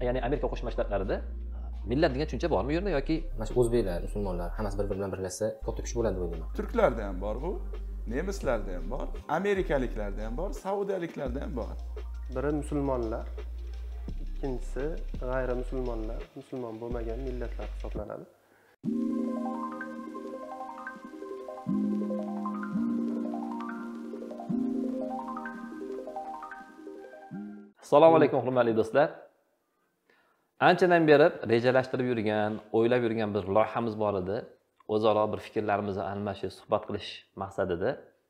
ya'ni Amerika Qo'shma Shtatlarida millat degan tushuncha bormi u yerda yoki mana shu o'zbeklar, musulmonlar hammasi bir-biri bilan birlashsa katta kuch bo'ladi deb o'ylayman. Turklarda ham bor bu, nemislarda ham bor, amerikaliklarda ham bor, saudiyaliklarda ham bor. Biri musulmonlar, ikkinchisi g'ayrimusulmonlar, musulmon bo'lmagan millatlar hisoblanadi. Assalomu alaykum hurmatli do'stlar. Anchadan beri rejalashtirib yurgan, o'ylab yurgan bir loyihamiz bor edi. O'zaro bir fikrlarimizni almashib, suhbat qilish maqsadida.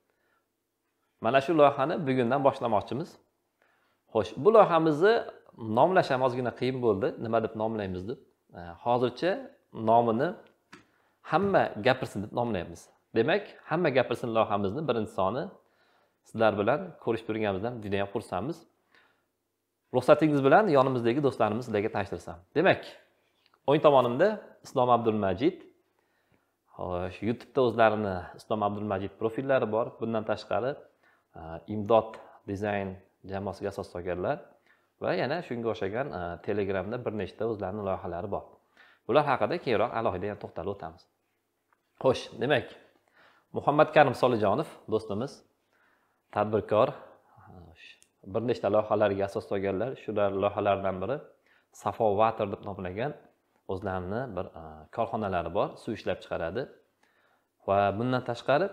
Mana shu loyihani bugundan boshlamoqchimiz. Xo'sh, bu loyihamizni nomlash ham ozgina qiyin bo'ldi. Nima deb nomlaymiz deb. Hozircha nomini hamma gapirsin deb nomlaymiz. Demak, hamma gapirsin loyihamizni birinchi soni sizlar bilan ko'rishib turganimizdan juda ham xursandmiz. Ruxsatingiz bilan yonimizdagi do'stlarimiz sizlarga tanishtirsam. Demak, o'ng tomonimda Islom Abdulmajid. Xo'sh, YouTube'da o'zlarini Islom Abdulmajid profillari bor. Bundan tashqari Imdod dizayn jamoasiga asos solganlar va yana shunga o'xshagan Telegramda bir nechta o'zlarining loyihalari bor. Bular haqida keyinroq alohida ham to'xtalib o'tamiz. Xo'sh, demak, Muhammad Karim Solijonov do'stimiz, tadbirkor, bir nechta loyihalarga asos solganlar. Shular loyihalardan biri Safovator deb nomlangan o'zlarining bir korxonalari bor, suv ishlab chiqaradi. Va bundan tashqari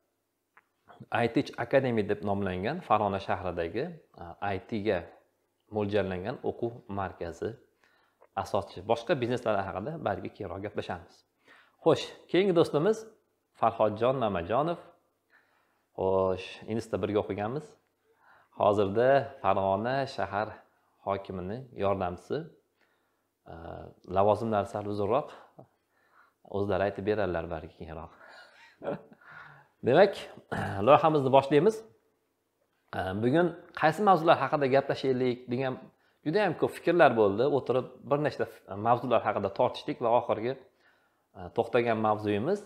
ITech Academy deb nomlangan Farg'ona shahridagi IT ga mo'ljallangan o'quv markazi asoschi. Boshqa bizneslar haqida balki keyinroq gaplashamiz. Xo'sh, keyingi do'stimiz Farhodjon Mamajonov. Xo'sh, Insta birga o'qiganmiz. Hozirda Farg'ona shahar hokimining yordamchisi. Lavozimlari sal uzunroq. O'zlari aytib berarlar balki keyinroq. Demak, loyihamizni boshlaymiz. Bugun qaysi mavzular haqida gaplashaylik degan juda ham ko'p fikrlar bo'ldi. O'tirib bir nechta mavzular haqida tortishdik va oxirgi to'xtagan mavzuyimiz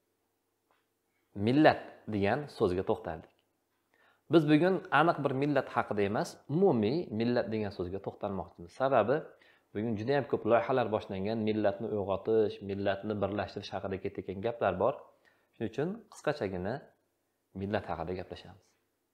millat degan so'zga to'xtaldik. Biz bugun aniq bir millat haqida emas, umumiy millat degan so'zga to'xtalmoqchimiz. Sababi bugun juda ham ko'p loyihalar boshlangan, millatni uyg'otish, millatni birlashtirish haqida ketayotgan gaplar bor. Shuning uchun qisqachagina millat haqida gaplashamiz.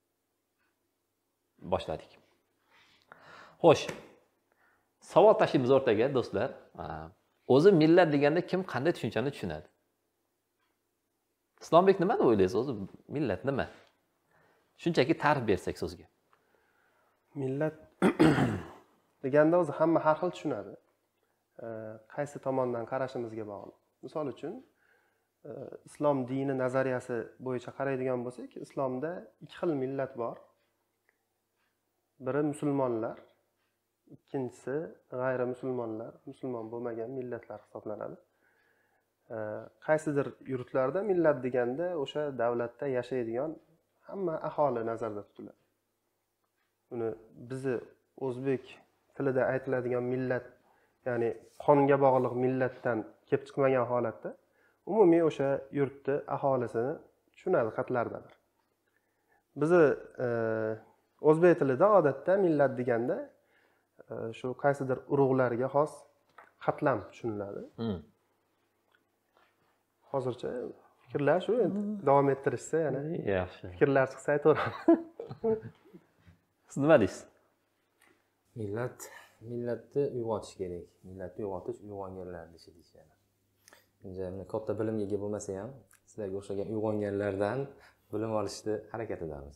Boshladik. Xo'sh. Savol tashlaymiz o'rtaga do'stlar. O'zi millat deganda kim qanday tushunchani tushunadi? Islombek nima deb o'ylaysiz o'zi? Millat nima? Shunchaki ta'rif bersak so'zga. Millat deganda o'zi hamma har xil tushunadi. Qaysi tomondan qarashimizga bog'liq. Misol uchun, islom dini nazariyasi bo'yicha qaraydigan bo'lsak, islomda ikki xil millat bor. Biri musulmonlar, ikkinchisi g'ayrimusulmonlar, musulmon bo'lmagan millatlar hisoblanadi. Qaysidir yurtlarda millat deganda o'sha davlatda yashaydigan hamma aholi nazarda tutiladi. Buni bizi o'zbek tilida aytiladigan millat, ya'ni qonga bog'liq millatdan kelib chiqmagan holatda umumiy o'sha yurtni aholisini tushunadi qatlardadir. Bizi o'zbek tilida odatda millat deganda shu qaysidir urug'larga xos qatlam tushuniladi. Hozircha fikrlar shu, endi davom ettirishsa yana Yaxshi. fikrlar chiqsa aytaveramiz. Siz nima deysiz? Millatni uyg'otish kerak. Millatni uyg'otish uyg'onganlar deyishadi. Endi katta bilimga ega bo'lmasa ham, sizlarga o'xshagan uyg'onganlardan bilim olishni harakatidamiz.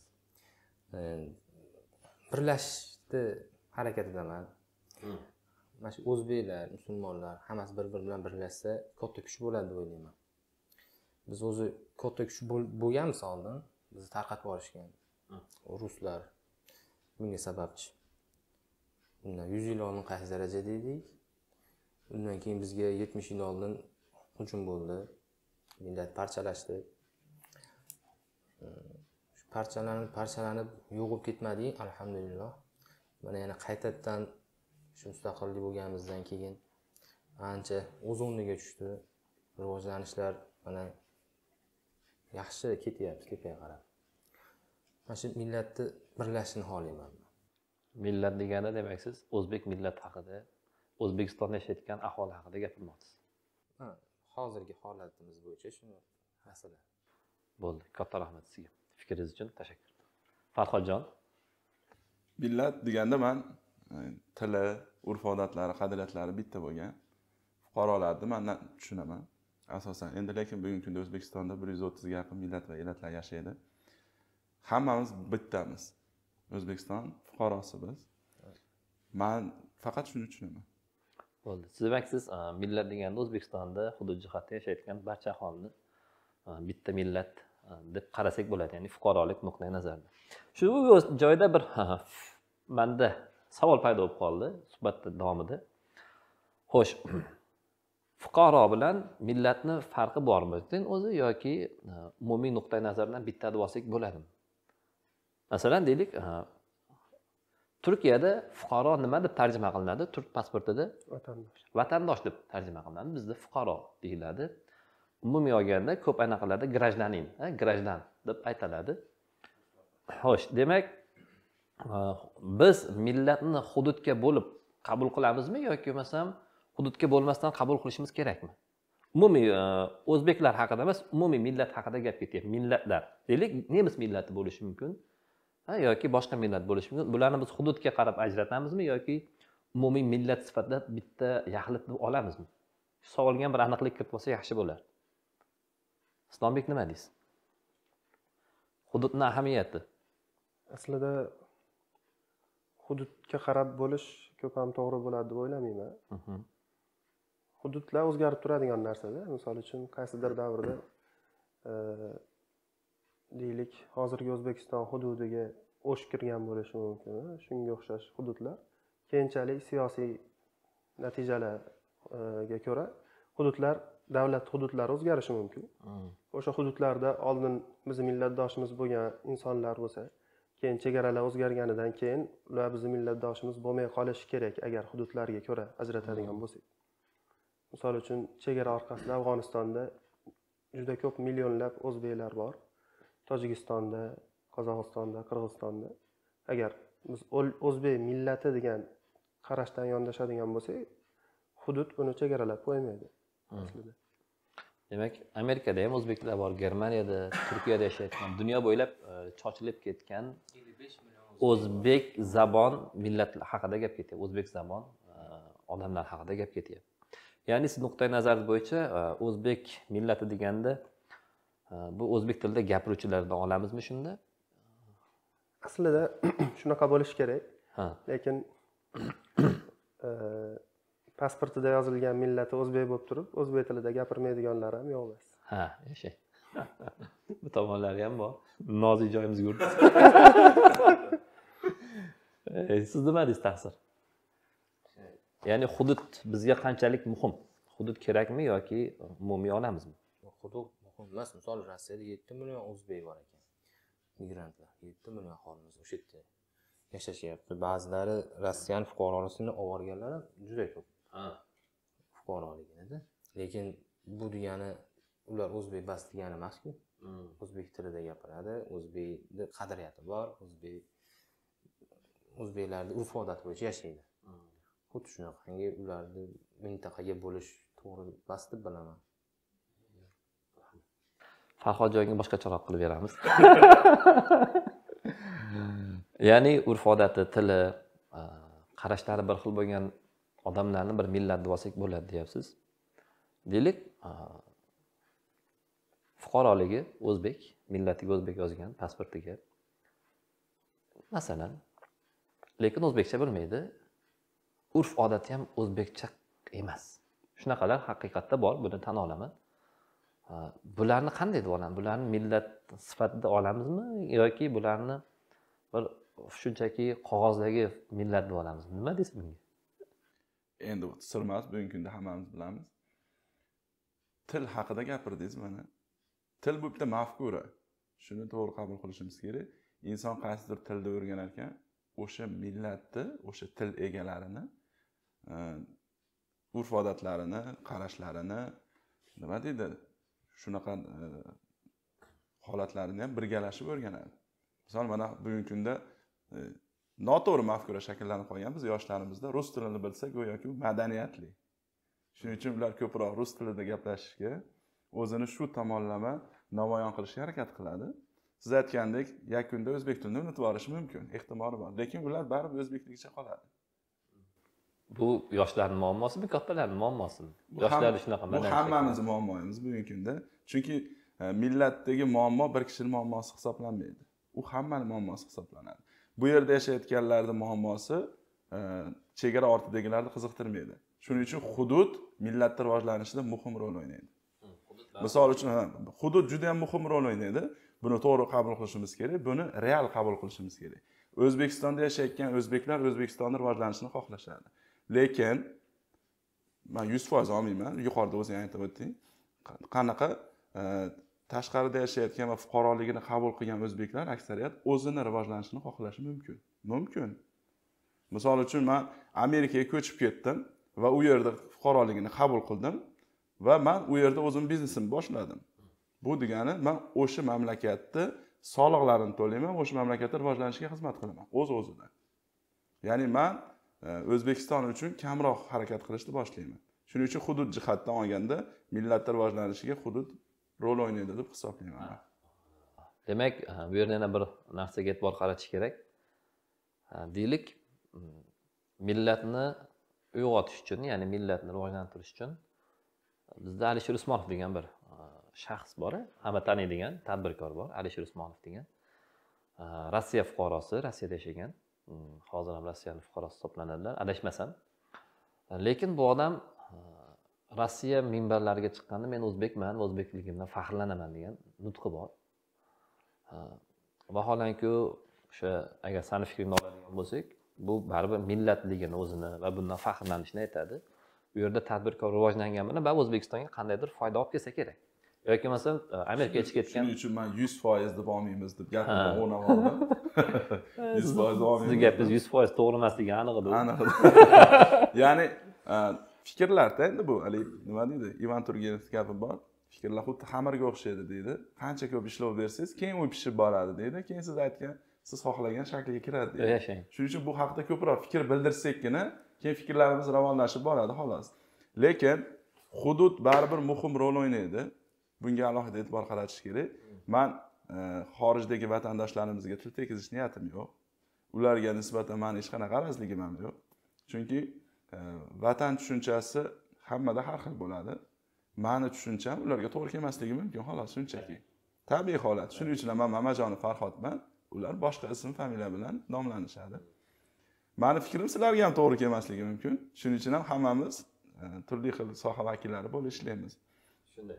Birlashishni harakatindaman. Mana shu o'zbeklar, musulmonlar hammasi bir-biri bilan birlashsa katta kuch bo'ladi deb o'ylayman. Biz o'zi katta kuch bo'lganmiz oldin, bizni tarqatib yuborishgan. Ruslar bunga sababchi. Bundan 100 yil oldin qaysi darajada edik? Undan keyin bizga 70 yil oldin hujum bo'ldi. Millat parchalashdi. Shu parchalanib yo'q bo'lib ketmadik, alhamdulillah. Mana yana qaytadan shu mustaqillik bo'lganimizdan keyin ancha o'z o'rniga tushdi. Rivojlanishlar mana yaxshi ketyapti, tepaga qarab. Mana shu millatni birlashishni xohlayman. Millat deganda demak siz o'zbek millati haqida O'zbekistonda yashayotgan aholi haqida gapirmoqchisiz. Ha, hozirgi holatimiz bo'yicha shuni masala. Bo'ldi. Katta rahmat sizga. Fikringiz uchun tashakkur. Farhodjon. Millat deganda men tili, urf-odatlari, qadriyatlari bitta bo'lgan fuqarolarni men tushunaman. Asosan endi lekin bugungi kunda O'zbekistonda 130 ga yaqin millat va elatlar yashaydi. Hammamiz bittamiz. O'zbekiston fuqarosi biz. Men faqat shuni tushunaman. Bo'ldi. Siz demaksiz, millat deganda O'zbekistonda hudud jihatdan yashayotgan barcha aholini bitta millat deb qarasak bo'ladi, ya'ni fuqarolik nuqtai nazaridan. Shu joyda bir menda savol paydo bo'lib qoldi suhbat davomida. Xo'sh, fuqaro bilan millatni farqi bormi o'zi yoki umumiy nuqtai nazardan bitta deb olsak bo'ladimi? Masalan, deylik, Turkiyada fuqaro nima deb tarjima qilinadi? Turk pasportida vatandosh deb tarjima qilinadi. Bizda fuqaro deyiladi. Umumiy olganda ko'p anaqalarda grajdanin, grajdan deb aytiladi. Xo'sh, demak, biz millatni hududga bo'lib qabul qilamizmi yoki bo'lmasam hududga bo'lmasdan qabul qilishimiz kerakmi? Umumiy o'zbeklar haqida emas, umumiy millat haqida gap ketyapti. Millatlar. Deylik, nemis millati bo'lishi mumkin. Yoki boshqa millat bo'lishi mumkin. Bularni biz hududga qarab ajratamizmi yoki umumiy millat sifatida bitta yaxlit deb olamizmi? Shu savolga bir aniqlik kiritib olsa yaxshi bo'lar. Islombek nima deysiz? Hududning ahamiyati. Aslida hududga qarab bo'lish ko'p ham to'g'ri bo'ladi deb o'ylamayman. Hududlar o'zgarib turadigan narsa-da. Misol uchun qaysidir davrda deylik, hozirgi O'zbekiston hududiga o'sh kirgan bo'lishi mumkin. Shunga o'xshash hududlar keyinchalik siyosiy natijalarga ko'ra hududlar, davlat hududlari o'zgarishi mumkin. O'sha hududlarda oldin bizning millatdoshimiz bo'lgan insonlar bo'lsa, keyin chegaralar o'zgarganidan keyin ular bizning millatdoshimiz bo'lmay qolishi kerak agar hududlarga ko'ra ajratadigan bo'lsak. Misol uchun chegara orqasida Afg'onistonda juda ko'p millionlab o'zbeklar bor. Tojikistonda, Qozog'istonda, Qirg'izistonda. Agar biz o'zbek millati degan qarashdan yondashadigan bo'lsak, hudud buni chegaralab qo'ymaydi aslida. Demak, Amerikada ham o'zbeklar bor, Germaniyada, Turkiyada yashayotgan, dunyo bo'ylab chochilib ketgan 55 million o'zbek zabon millatlar haqida gap ketyapti. O'zbek zabon odamlar haqida gap ketyapti. Ya'ni siz nuqtai nazaringiz bo'yicha o'zbek millati deganda bu o'zbek tilida gapiruvchilardan olamizmi shunda? Aslida shunaqa bo'lishi kerak. Lekin pasportida yozilgan millati o'zbek bo'lib turib, o'zbek tilida gapirmaydiganlar ham yo'q emas. Ha, yashay. Bu tomonlari ham bor. Nozik joyimizga urdi. Siz nima deysiz, Taqsir? Ya'ni hudud bizga qanchalik muhim? Hudud kerakmi yoki umumiy olamizmi? Hudud muhim emas. Misol Rossiyada 7 million o'zbek bor ekan. Migrantlar 7 million aholimiz o'sha yerda yashashyapti. Ba'zilari Rossiyaning fuqaroligini olganlar ham juda ko'p. Fuqaroligini. Lekin bu degani ular o'zbek bas degani emas-ku. O'zbek tilida gapiradi, o'zbekning qadriyati bor, o'zbeklarning urf-odat bo'yicha yashaydi. Xuddi shunaqangi ularni mintaqaga bo'lish to'g'ri bas deb bilaman. Farhodjonga boshqacharoq qilib beramiz. Ya'ni urf-odati, tili, qarashlari bir xil bo'lgan odamlarni bir millat deb olsak bo'ladi deyapsiz. Deylik, fuqaroligi o'zbek, millatiga o'zbek yozgan pasportiga. Masalan, lekin o'zbekcha bilmaydi. Urf-odati ham o'zbekcha emas. Shunaqalar haqiqatda bor, buni tan olaman. Bularni qanday deb olamiz? Bularni millat sifatida olamizmi yoki bularni bir shunchaki qog'ozdagi millat deb olamizmi? Nima deysiz bunga? Endi sir emas, bugungi kunda hammamiz bilamiz. Til haqida gapirdingiz mana. Til bu bitta mafkura. Shuni to'g'ri qabul qilishimiz kerak. Inson qaysidir tilda o'rganar ekan, o'sha millatni, o'sha til egalarini, urf-odatlarini, qarashlarini, nima deydi? Shunaqa holatlarini ham birgalashib o'rganadi. Misol mana bugungi kunda noto'g'ri mafkura shakllanib qolgan biz yoshlarimizda. Rus tilini bilsa go'yoki u madaniyatli. Shuning uchun ular ko'proq rus tilida gaplashishga, o'zini shu tomonlama namoyon qilishga harakat qiladi. Siz aytgandek, yakunda o'zbek tilini unutib yuborishi mumkin, ehtimoli bor. Lekin ular baribir o'zbekligicha qoladi. Bu yoshlarning muammosimi, kattalarning muammosimi? Yoshlar shunaqa Bu hammamizning muammomiz bugungi kunda. Chunki millatdagi muammo bir kishining muammosi hisoblanmaydi. U hammaning muammosi hisoblanadi. Bu yerda yashayotganlarning muammosi chegara ortidagilarni qiziqtirmaydi. Shuning uchun hudud millatning rivojlanishida muhim rol o'ynaydi. Misol uchun hudud juda ham muhim rol o'ynaydi. Buni to'g'ri qabul qilishimiz kerak, buni real qabul qilishimiz kerak. O'zbekistonda yashayotgan o'zbeklar O'zbekistonning rivojlanishini xohlashadi. Lekin men 100% olmayman, yuqorida o'zing aytib o'tding. Qanaqa tashqarida yashayotgan va fuqaroligini qabul qilgan o'zbeklar aksariyat o'zini rivojlanishini xohlashi mumkin. Mumkin. Misol uchun men Amerikaga ko'chib ketdim va u yerda fuqaroligini qabul qildim va men u yerda o'zim biznesimni boshladim. Bu degani men o'sha mamlakatda soliqlarini to'layman, o'sha mamlakatda rivojlanishiga xizmat qilaman o'z-o'zidan. Ya'ni men O'zbekiston uchun kamroq harakat qilishni boshlayman. Shuning uchun hudud jihatdan olganda millatlar rivojlanishiga hudud rol o'ynaydi deb hisoblayman. Demak, bu yerda yana bir narsaga e'tibor qaratish kerak. Deylik, millatni uyg'otish uchun, ya'ni millatni rivojlantirish uchun bizda Alisher Usmonov degan bir shaxs bor, hamma taniydigan tadbirkor bor, Alisher Usmonov degan. Rossiya fuqarosi, Rossiyada yashagan. Hozir ham Rossiyaning fuqarosi hisoblanadilar, adashmasam. Lekin bu odam Rossiya minbarlariga chiqqanda men o'zbekman, o'zbekligimdan faxrlanaman degan nutqi bor. Vaholanki o'sha agar sani fikringni oladigan bo'lsak, bu baribir millatligini o'zini va bundan faxrlanishni aytadi. Bu yerda tadbirkor rivojlangan bilan baribir O'zbekistonga qandaydir foyda olib kelsa kerak. Yoki masalan Amerikaga chiqib ketgan. Shuning uchun men 100% deb olmaymiz deb gapimni o'rnab oldim. 100% olmaymiz. Sizning gapingiz 100% to'g'ri emasligi aniq edi. Aniq. Ya'ni fikrlarda endi bu nima deydi? Ivan Turgenev gapi bor. Fikrlar xuddi xamirga o'xshaydi deydi. Qancha ko'p ishlov bersangiz, keyin u pishib boradi deydi. Keyin siz aytgan, siz xohlagan shaklga kiradi deydi. Yashang. Shuning uchun bu haqda ko'proq fikr bildirsakkina, keyin fikrlarimiz ravonlashib boradi xolos. Lekin hudud baribir muhim rol o'ynaydi. Bunga alohida e'tibor qaratish kerak. Men xorijdagi vatandoshlarimizga til tekizish niyatim yo'q. Ularga nisbatan meni hech qanaqa qarazligim ham yo'q. Chunki vatan tushunchasi hammada har xil bo'ladi. Meni tushuncham ularga to'g'ri kelmasligi mumkin, xolos shunchaki. Tabiiy holat. Shuning uchun men Mamajonov Farhodman, ular boshqa ism familiya bilan nomlanishadi. Meni fikrim sizlarga ham to'g'ri kelmasligi mumkin. Shuning uchun ham hammamiz turli xil soha vakillari bo'lib ishlaymiz. Shunday.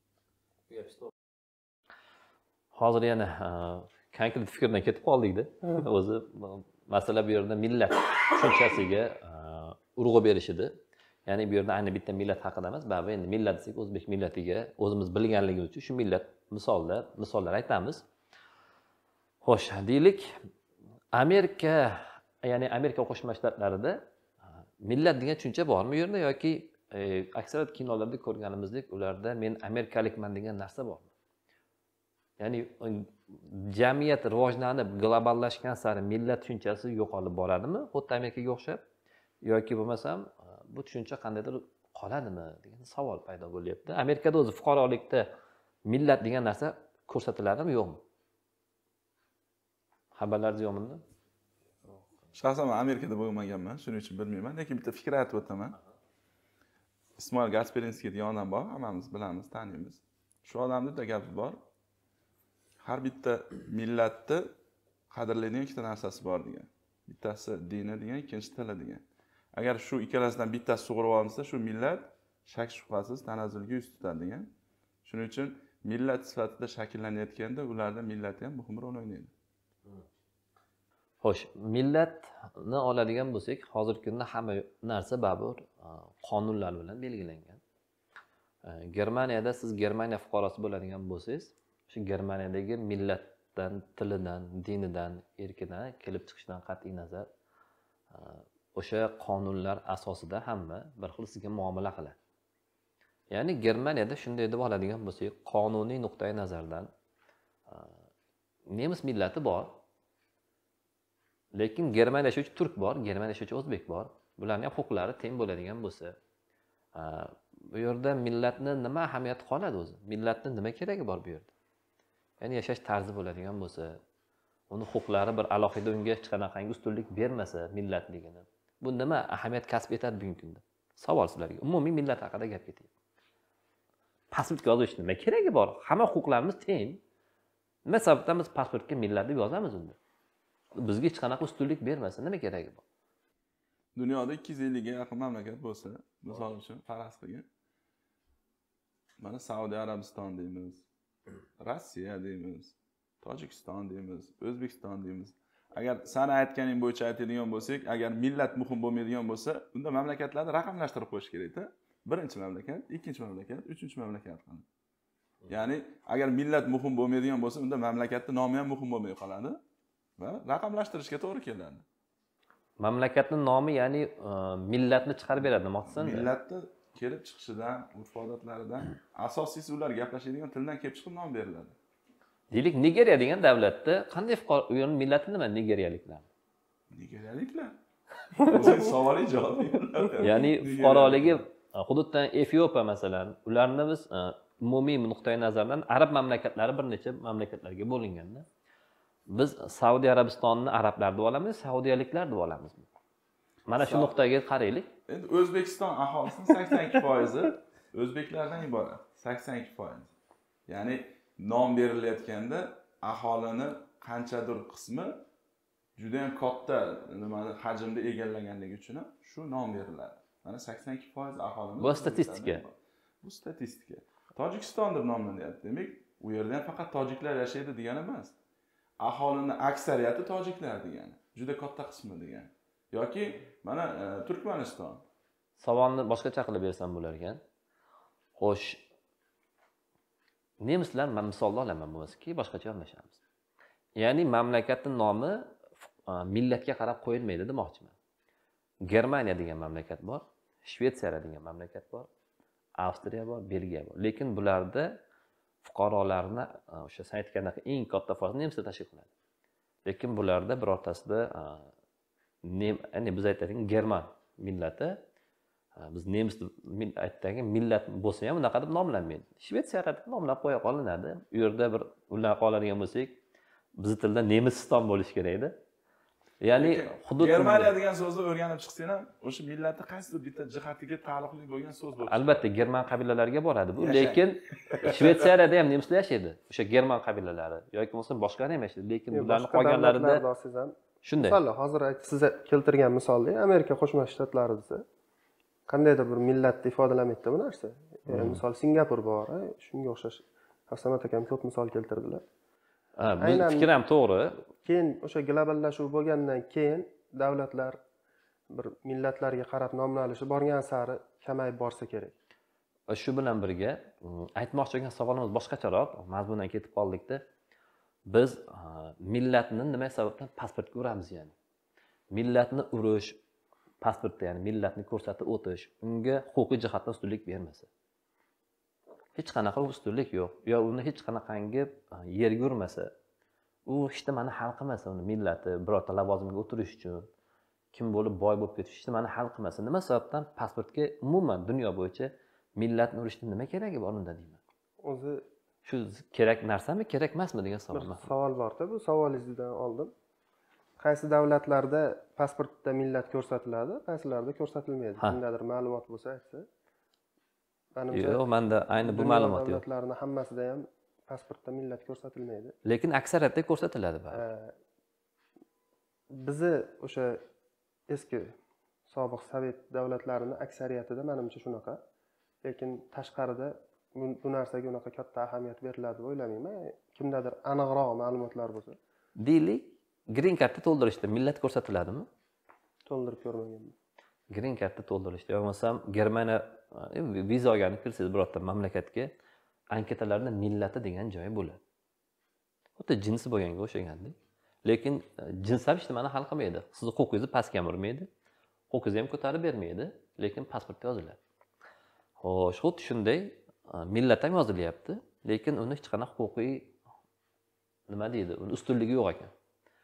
Hozir yana konkret fikrdan ketib qoldik-da. O'zi masala bu yerda millat tushunchasiga urg'u berish edi. Ya'ni bu yerda ayni bitta millat haqida emas, baribir endi millat desak o'zbek millatiga o'zimiz bilganligimiz uchun shu millat misollar aytamiz. Xo'sh, deylik, Amerika, ya'ni Amerika Qo'shma Shtatlarida millat degan tushuncha bormi bu yerda yoki aksariyat kinolarda ko'rganimizdek ularda men amerikalikman degan narsa bormi? Ya'ni jamiyat rivojlanib, globallashgan sari millat tushunchasi yo'qolib boradimi? Xuddi Amerikaga o'xshab yoki bo'lmasam bu tushuncha qandaydir qoladimi degan savol paydo bo'lyapti. Amerikada o'zi fuqarolikda millat degan narsa ko'rsatiladimi, yo'qmi? Xabarlaringiz yo'qmi? Shaxsan men Amerikada bo'lmaganman, shuning uchun bilmayman, lekin bitta fikr aytib o'taman. Ismoil Gasperinskiy degan odam bor, hammamiz bilamiz, taniymiz. Shu odamning bitta gapi bor. Har bitta millatni qadrlaydigan ikkita narsasi bor degan. Bittasi dini degan, ikkinchisi tili degan. Agar shu ikkalasidan bittasi sug'urib olinsa, shu millat shak shubhasiz tanazzulga yuz tutadi degan. Shuning uchun millat sifatida shakllanayotganda ularda millat ham muhim rol o'ynaydi. Xo'sh, millatni oladigan bo'lsak, hozirgi kunda hamma narsa baribir qonunlar bilan belgilangan. Germaniyada siz Germaniya fuqarosi bo'ladigan bo'lsangiz, shu Germaniyadagi millatdan, tilidan, dinidan, erkidan kelib chiqishdan qat'iy nazar o'sha qonunlar asosida hamma bir xil sizga muomala qiladi. Ya'ni Germaniyada shunday deb oladigan bo'lsak, qonuniy nuqtai nazardan nemis millati bor. Lekin Germaniyada yashovchi turk bor, Germaniyada yashovchi o'zbek bor. Bularning ham huquqlari teng bo'ladigan bo'lsa, bu yerda millatni nima ahamiyati qoladi o'zi? Millatni nima keragi bor bu yerda? Ya'ni yashash tarzi bo'ladigan bo'lsa, uni huquqlari bir alohida unga hech qanaqangi ustunlik bermasa millatligini. Bu nima ahamiyat kasb etadi bugungi kunda? Savol sizlarga. Umumiy millat haqida gap ketyapti. Pasportga yozish nima keragi bor? Hamma huquqlarimiz teng. Nima sababdan biz pasportga millat deb yozamiz unda? Bizga hech qanaqa ustunlik bermasa nima keragi bor? Dunyoda 250 ga yaqin mamlakat bo'lsa, misol uchun faraz qilgan. Mana Saudiya Arabiston deymiz, Rossiya deymiz, Tojikiston deymiz, O'zbekiston deymiz. Agar sen aytganing bo'yicha aytadigan bo'lsak, agar millat muhim bo'lmaydigan bo'lsa, unda mamlakatlarni raqamlashtirib qo'yish kerak-da. Birinchi mamlakat, ikkinchi mamlakat, uchinchi mamlakat qilib. Ya'ni agar millat muhim bo'lmaydigan bo'lsa, unda mamlakatning nomi ham muhim bo'lmay qoladi va raqamlashtirishga to'g'ri keladi. Mamlakatning nomi, ya'ni millatni chiqarib beradi, demoqchisan-da? Millatni kelib chiqishidan, urf-odatlaridan, asosiysi ular gaplashadigan tildan kelib chiqib nom beriladi. Deylik, Nigeriya degan davlatda qanday fuqaro, u yerning millati nima nigeriyaliklar? Nigeriyaliklar. O'zing savol ijod. Ya'ni fuqaroligi hududdan Efiopiya masalan, ularni biz umumiy nuqtai nazardan arab mamlakatlari bir necha mamlakatlarga bo'linganda, biz Saudiya Arabistonni arablar deb olamiz, saudiyaliklar deb olamiz. Mana shu nuqtaga qaraylik. Endi O'zbekiston aholisining 82% o'zbeklardan iborat. 82%. Ya'ni nom berilayotganda aholini qanchadir qismi juda ham katta nimani hajmda egallaganligi uchun shu nom beriladi. Mana 82% aholimiz. Bu statistika. Bu statistika. Tojikiston deb nomlanyapti. Demak, u yerda ham faqat tojiklar yashaydi degani emas. Aholini aksariyati tojiklar degani. Juda katta qismi degani. Yoki mana Turkmaniston. Savolni boshqacha qilib bersam bo'lar ekan. Xo'sh, nemislar men misolni olaman bo'lsa-ki, boshqacha yondashamiz. Ya'ni mamlakatning nomi millatga qarab qo'yilmaydi demoqchiman. Germaniya degan mamlakat bor, Shvetsiya degan mamlakat bor, Avstriya bor, Belgiya bor. Lekin bularda fuqarolarni o'sha sen aytgandek eng katta foiz nemislar tashkil qiladi. Lekin bularda birortasida ya'ni biz aytadigan German millati, biz nemis aytdagi millat bo'lsa ham unaqa deb nomlanmaydi. Shvetsiyada deb nomlab qo'ya qolinadi. U yerda bir ular qoladigan bo'lsak, biz tilda Nemisiston bo'lish kerak-da. Ya'ni hudud Germaniya degan so'zni o'rganib chiqsang ham, o'sha millatni qaysidir bitta jihatiga taalluqli bo'lgan so'z bo'ladi. Albatta german qabilalariga boradi bu, lekin Shvetsiyada ham nemislar yashaydi. O'sha german qabilalari yoki bo'lmasa boshqalar ham yashaydi, lekin ularning qolganlarida shunday. Masalan, hozir siz keltirgan misolda Amerika Qo'shma Shtatlarida qandaydir bir millatni ifodalamaydi bu narsa. Misol Singapur bor, shunga o'xshash Hasanat akam ko'p misol keltirdilar. Bu fikr ham to'g'ri. Keyin o'sha globallashuv bo'lgandan keyin davlatlar bir millatlarga qarab nomlanishi borgan sari kamayib borsa kerak. Shu bilan birga aytmoqchi bo'lgan savolimiz boshqacharoq, mazmundan ketib qoldikda. Biz millatni nima sababdan pasportga uramiz ya'ni? Millatni urish, pasportda ya'ni millatni ko'rsatib o'tish, unga huquqiy jihatdan ustunlik bermasa. Hech qanaqa ustunlik yo'q. Yo uni hech qanaqangi yerga urmasa, u hech nimani hal qilmasa, uni millati birorta lavozimga o'tirish uchun kim bo'lib boy bo'lib ketish hech nimani hal qilmasa, nima sababdan pasportga umuman dunyo bo'yicha millatni urishning nima keragi bor unda deyman. O'zi shu kerak narsami, kerak emasmi degan savol. Savol bor-da, bu savolingizdan oldin. Qaysi davlatlarda pasportda millat ko'rsatiladi, qaysilarda ko'rsatilmaydi? Kimdadir ma'lumot bo'lsa aytsa. Yo'q, menda ayni bu ma'lumot yo'q. Davlatlarning hammasida ham pasportda millat ko'rsatilmaydi. Lekin aksariyatda ko'rsatiladi baribir. Bizi o'sha eski sobiq sovet davlatlarining aksariyatida menimcha shunaqa. Lekin tashqarida bu narsaga unaqa katta ahamiyat beriladi deb o'ylamayman. Kimdadir aniqroq ma'lumotlar bo'lsa. Deylik, green cardni to'ldirishda millat ko'rsatiladimi? To'ldirib ko'rmaganman. Green cardni to'ldirishda, yo bo'lmasam Germaniya viza olganib kirsangiz birorta mamlakatga, anketalarda millati degan joyi bo'ladi. Xuddi jinsi bo'lganga o'xshagandek. Lekin jins ham hech nimani hal qilmaydi. Sizni huquqingizni pastga urmaydi, huquqingizni ham ko'tarib bermaydi, lekin pasportda yoziladi. Xo'sh, xuddi shunday millat ham yozilyapti, lekin uni hech qanaqa huquqiy nima deydi, uni ustunligi yo'q ekan.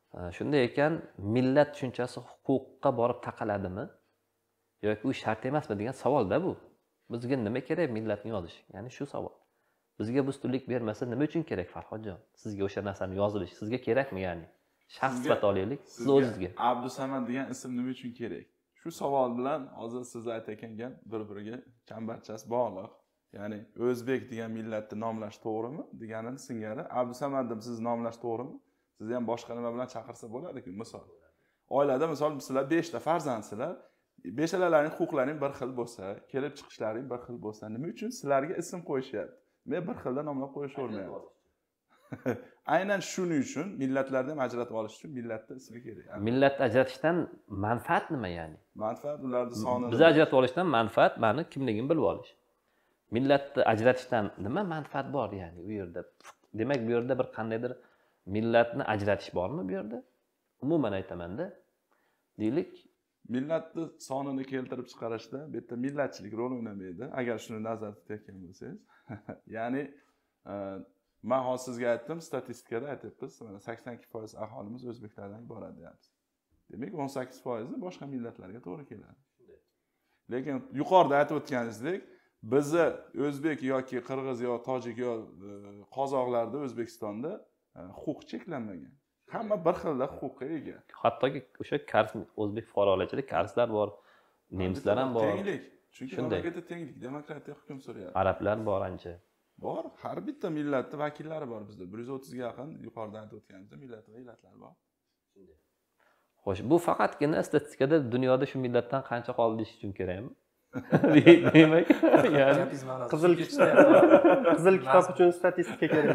Shunday ekan, millat tushunchasi huquqqa borib taqaladimi yoki u shart emasmi degan savolda bu. Bizga nima kerak millatni yozish? Ya'ni shu savol. Bizga bu ustunlik bermasa nima uchun kerak Farhodjon? Sizga o'sha narsani yozilish sizga kerakmi ya'ni? Shaxs sifatida olaylik, siz o'zingizga. Abdusamad degan ism nima uchun kerak? Shu savol bilan hozir siz aytayotgan gap bir-biriga chambarchas bog'liq. Ya'ni o'zbek degan millatni nomlash to'g'rimi deganini singari, Abdusamad deb siz nomlash to'g'rimi? Sizni ham boshqa nima bilan chaqirsa bo'ladi-ku, misol. Oilada misol sizlar 5 ta farzandsizlar, beshalalaring huquqlaring bir xil bo'lsa, kelib chiqishlaring bir xil bo'lsa, nima uchun sizlarga ism qo'yishyapti? Men bir xilda nomlab qo'yishavermayapti. Aynan shuning uchun millatlarni ham ajratib olish uchun millatning ismi kerak. Millatni ajratishdan manfaat nima ya'ni? Manfaat ularning sonini. Bizni ajratib olishdan manfaat meni kimligimni bilib olish. Millatni ajratishdan nima manfaat bor ya'ni u yerda? Demak, bu yerda bir qandaydir millatni ajratish bormi bu yerda? Umuman aytaman-da. Deylik, Millatni sonini keltirib chiqarishda bu yerda millatchilik rol o'ynamaydi, agar shuni nazarda tutayotgan bo'lsangiz. Ya'ni men hozir sizga aytdim, statistikada aytyapmiz, mana 82% aholimiz o'zbeklardan iborat deyapmiz. Demak, 18% boshqa millatlarga to'g'ri keladi. Lekin yuqorida aytib o'tganingizdek, bizni o'zbek yoki qirg'iz yo tojik yo qozoqlarda O'zbekistonda huquq cheklanmagan. Hamma bir xilda huquqqa ega. Hattoki o'sha kars o'zbek fuqarolarchilik karslar bor, nemislar ham bor. Tenglik. Chunki mamlakatda tenglik, demokratiya hukm suryapti. Arablar bor ancha. Bor, har bitta millatning vakillari bor bizda. 130 ga yaqin yuqorida aytib o'tganimizda millat va millatlar bor. Xo'sh, bu faqatgina statistikada dunyoda shu millatdan qancha qoldi deyish uchun kerakmi? Demak, ya'ni qizil kitob uchun statistika kerak.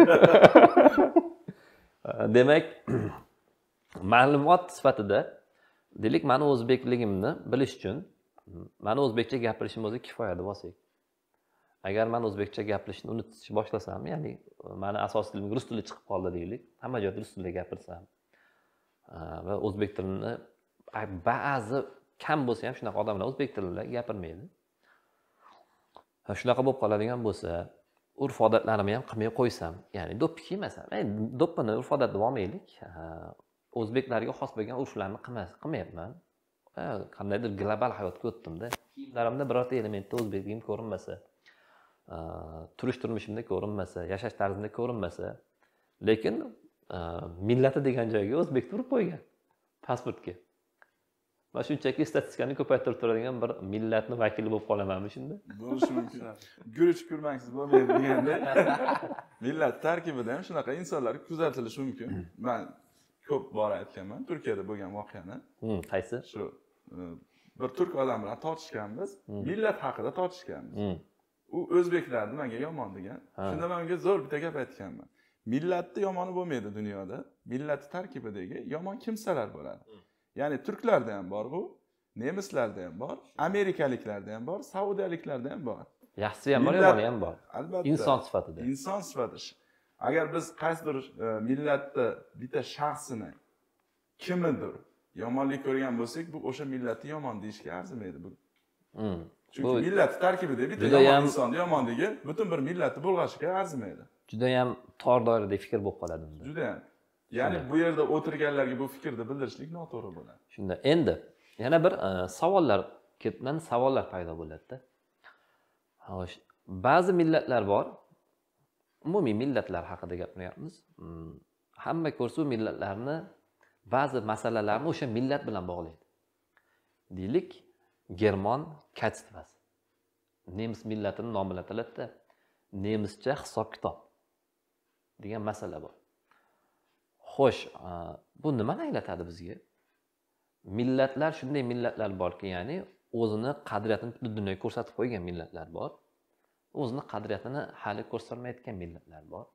Demak, ma'lumot sifatida deylik, meni o'zbekligimni bilish uchun meni o'zbekcha gapirishim o'zi kifoya deb olsak. Agar men o'zbekcha gapirishni unutishni boshlasam, ya'ni meni asosiy tilim rus tili chiqib qoldi deylik, hamma joyda rus tilida gapirsam va o'zbek tilini ba'zi kam bo'lsa ham shunaqa odamlar o'zbek tilida gapirmaydi. Shunaqa bo'lib qoladigan bo'lsa, urf-odatlarimni ham qilmay qo'ysam, ya'ni do'ppiki emasam, do'ppini urf-odat deb olmaylik. O'zbeklarga xos bo'lgan urflarni qilmayapman. Qandaydir global hayotga o'tdim-da. Kiyimlarimda birorta elementda o'zbekligim ko'rinmasa, turmushimda ko'rinmasa, yashash tarzimda ko'rinmasa, lekin millati degan joyga o'zbek turib qo'ygan pasportga. Va shunchaki statistikani ko'paytirib turadigan bir millatning vakili bo'lib qolamanmi shunda? Bo'lishi mumkin. Gurich kurmangsiz bo'lmaydi deganda millat tarkibida ham shunaqa insonlar kuzatilishi mumkin. Men ko'p bor aytganman Turkiyada bo'lgan voqeani. Qaysi? Shu bir turk odam bilan tortishganmiz, millat haqida tortishganmiz. U o'zbeklarni menga yomon degan. Shunda men unga zo'r bitta gap aytganman. Millatni yomoni bo'lmaydi dunyoda. Millat tarkibidagi yomon kimsalar bo'ladi. Ya'ni turklarda ham bor bu, nemislarda ham bor, amerikaliklarda ham bor, saudiyaliklarda ham bor. Yaxshisi ham bor, yomoni ham bor. Albatta. Inson sifatida. Inson sifatida. Agar biz qaysidir millatni bitta shaxsini kimnidir yomonlik ko'rgan bo'lsak, bu o'sha millatni yomon deyishga arzimaydi bu. Chunki millat tarkibida bitta yomon insonni yomonligi butun bir millatni bulg'ashga arzimaydi. Juda ham tor doiradagi fikr bo'lib qoladi bunda. Juda ham. Ya'ni bu yerda o'tirganlarga bu fikrni bildirishlik noto'g'ri bo'ladi. Shunda endi yana bir savollar paydo bo'ladi-da. Xo'sh, ba'zi millatlar bor. Umumiy millatlar haqida gapiryapmiz. Hamma ko'rsa u millatlarni ba'zi masalalarni o'sha millat bilan bog'laydi. Deylik, German katstvasi. Nemis millatining nomi bilan ataladi-da. Nemischa hisob-kitob degan masala bor. Xo'sh, bu nimani anglatadi bizga? Millatlar shunday millatlar borki, ya'ni o'zini qadriyatini dunyoga ko'rsatib qo'ygan millatlar bor. O'zini qadriyatini hali ko'rsatmayotgan millatlar bor.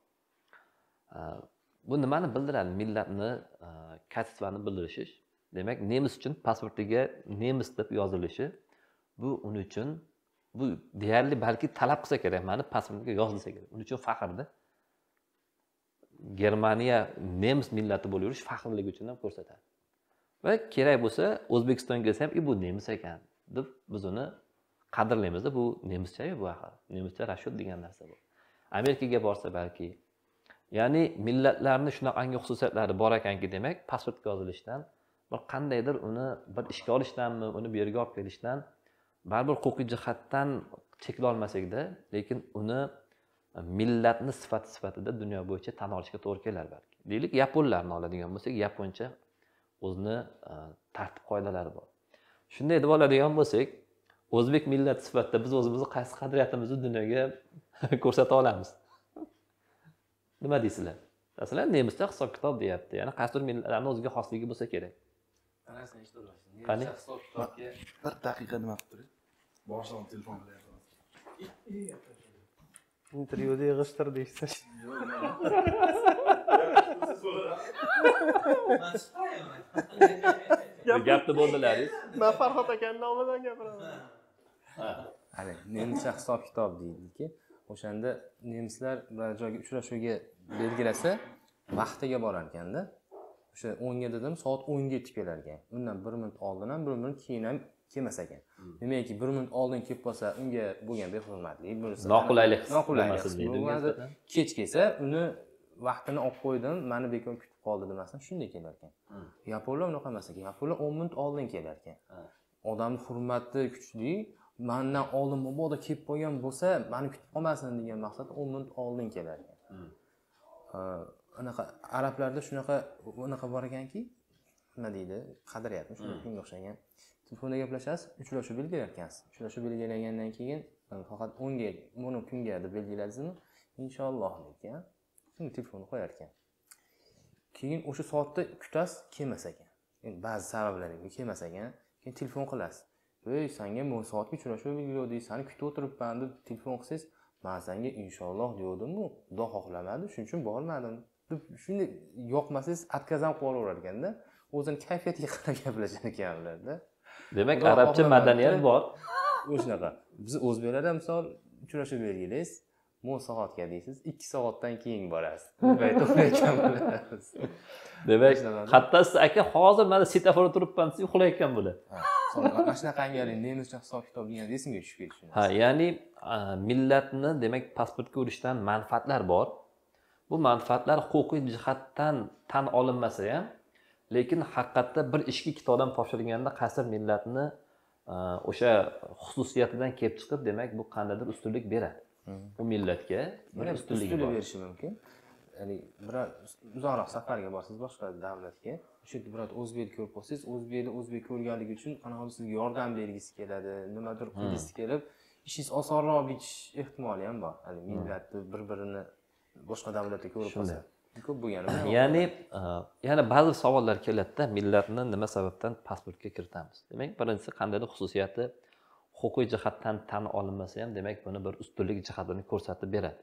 Bu nimani bildiradi? Millatni katstvani bildirish. Demak, nemis uchun pasportiga nemis deb yozilishi, bu uning uchun bu deyarli balki talab qilsa kerak, meni pasportimga yoz desa kerak. Uning uchun faxrda. Germaniya nemis millati bo'lib yurish faxrlik uchun ham ko'rsatadi. Va kerak bo'lsa, O'zbekistonga kelsa ham, bu nemis ekan deb biz uni qadrlaymiz-da, bu nemischa-yu bu axir. Nemischa rashod degan narsa bu. Amerikaga borsa balki Ya'ni millatlarni shunaqangi xususiyatlari bor ekanki, demak, pasportga yozilishdan bir qandaydir uni bir ishga olishdanmi, uni bu yerga olib kelishdan baribir huquqiy jihatdan cheklolmasakda, lekin uni millatni sifatida dunyo bo'yicha tan olishga to'g'ri kelar balki. Deylik, yaponlarni oladigan bo'lsak, yaponcha o'zini tartib qoidalari bor. Shunday deb oladigan bo'lsak, o'zbek millati sifatida biz o'zimizni qaysi qadriyatimizni dunyoga ko'rsata olamiz? Nima deysizlar? Masalan, nemischa hisob-kitob deyapti. Ya'ni qaysidir millatlarning o'ziga xosligi bo'lsa kerak. Qani? Bir daqiqa nima qilib turing. Boshdan telefon qilyapman. Intervyuda yig'ishtir deysiz. Gapni bo'ldilaringiz. Men Farhod akaning nomidan gapiraman. Hali nemischa hisob-kitob deydiki, o'shanda nemislar bir joyga uchrashuvga belgilasa, vaqtiga borar ekanda. O'sha 10 ga dedim, soat 10 ga yetib kelar ekan. Undan 1 minut oldin ham, 1 minut keyin ham kelmas ekan. Demakki, 1 minut oldin kelib qolsa, unga bo'lgan behurmatlik bo'lsa, Noqulaylik. bo'lmadi. Kech kelsa, uni vaqtini olib qo'ydim, meni bekor kutib qoldi demasin, shunday kelar ekan. Yaponlar unaqa emas ekan. Yaponlar 10 minut oldin kelar ekan. Odamning hurmati kuchli. Mendan oldin mabodo kelib qolgan bo'lsa, meni kutib qolmasin degan maqsadda 10 minut oldin kelar ekan. Anaqa arablarda unaqa bor ekanki, nima deydi, qadriyatmi, shunga o'xshagan. Telefonda gaplashasiz, uchrashuv belgilar ekansiz. Uchrashuv belgilagandan keyin faqat 10 ga, buni kunga deb belgiladingizmi? Inshaalloh degan. Shuni telefonni qo'yar ekan. Keyin o'sha soatda kutasiz, kelmas ekan. Endi ba'zi sabablarga kelmas ekan, keyin telefon qilasiz. "Ey, senga bu soatga uchrashuv belgiladik, seni kutib o'tiribman" deb telefon qilsangiz, "Men senga inshaalloh degandim-ku, Xudo xohlamadi, shuning uchun bormadim" deb shunday yoqmasangiz atkazam qo'yaverar ekanda, o'zini kayfiyatiga qarab gaplashar ekanlarda. Demak, arabcha madaniyat bor. O'shanaqa. Biz o'zbeklarda misol uchrashuv belgilaysiz, "Mo soatga" deysiz, 2 soatdan keyin borasiz. Bo'lmay to'xtayotgan bo'lasiz. Demak, hatto siz aka hozir mana svetoforda turibman, siz uxlayotgan bo'ladi. Mana shunaqangi nemischa hisob-kitob degan esimga tushib ketdi shuni. Ha, ya'ni millatni demak pasportga urishdan manfaatlar bor. Bu manfaatlar huquqiy jihatdan tan olinmasa ham, lekin haqiqatda bir ishga ikkita odam topshirganda qaysi millatni o'sha xususiyatidan kelib chiqib, demak bu qandaydir ustunlik beradi. U millatga bir ustunligi bor. Berishi mumkin. Ya'ni biror uzoqroq safarga borsiz boshqa davlatga, o'sha biror o'zbek ko'rib qolsangiz, o'zbek ko'rganligi uchun qanaqa sizga yordam bergisi keladi, nimadir qilgisi kelib, ishingiz osonroq bitish ehtimoli ham bor. Ya'ni millatni bir-birini boshqa davlatda ko'rib qolsa. Ko'p bo'lgani. Ya'ni yana ba'zi savollar keladi-da, millatni nima sababdan pasportga kiritamiz? Demak, birinchisi qandaydir xususiyati huquqiy jihatdan tan olinmasa ham, demak, buni bir ustunlik jihatini ko'rsatib beradi.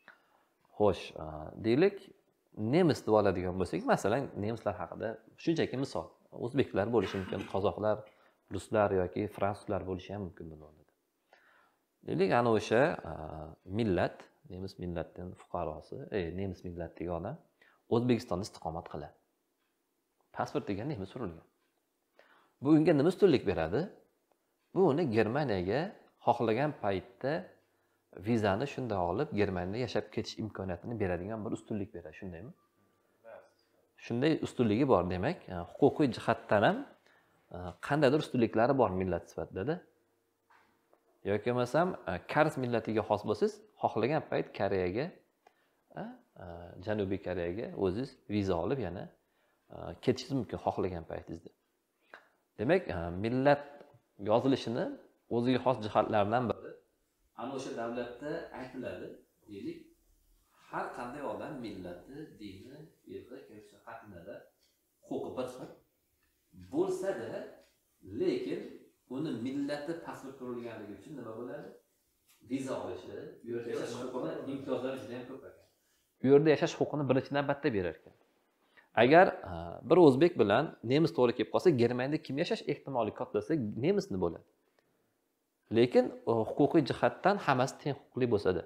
Xo'sh, deylik, nemis deb oladigan bo'lsak, masalan, nemislar haqida shunchaki misol, o'zbeklar bo'lishi mumkin, qozoqlar, ruslar yoki fransuzlar bo'lishi ham mumkin bu o'rnida. Deylik, ana o'sha millat, nemis millatining fuqarosi, nemis millatidagi odam O'zbekistonda istiqomat qiladi. Pasportiga nemis urilgan. Bu unga nima ustunlik beradi? Bu uni Germaniyaga xohlagan paytda vizani shunday olib, Germaniyada yashab ketish imkoniyatini beradigan bir ustunlik beradi, shundaymi? Shunday ustunligi bor, demak, huquqiy jihatdan ham qandaydir ustunliklari bor millat sifatida-da. Yoki bo'lmasam, Kars millatiga xos bo'lsangiz, xohlagan payt Koreyaga, Janubiy Koreyaga o'zingiz viza olib yana ketishingiz mumkin xohlagan paytingizda. Demak, millat yozilishini o'ziga xos jihatlaridan biri ana o'sha davlatda aytiladi, deylik, har qanday odam millati, dini, irqi, kelishga qatnashadi, huquqi bir xil bo'lsa-da, lekin uni millati pasportga urilganligi uchun nima bo'ladi? Viza olishi, bu yerda yashash huquqini imtiyozlari juda ham ko'p ekan. Bu yerda yashash huquqini birinchi navbatda berar ekan. Agar bir o'zbek bilan nemis to'g'ri kelib qolsa, Germaniyada kim yashash ehtimoli katta desa, nemisni bo'ladi. Lekin huquqiy jihatdan hammasi teng huquqli bo'lsa-da,